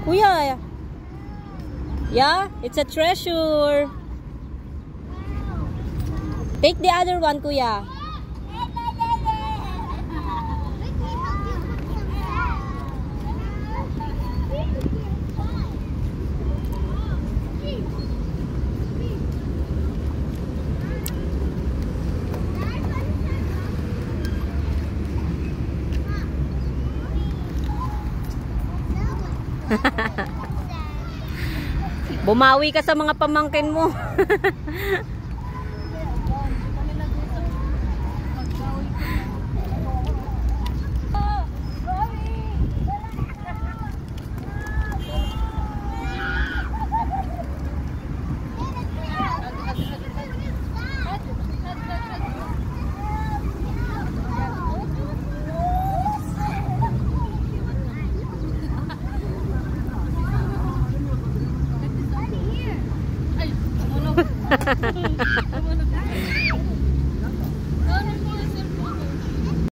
Kuya. Yeah, it's a treasure. Take the other one, Kuya. Bumawi ka sa mga pamangkin mo.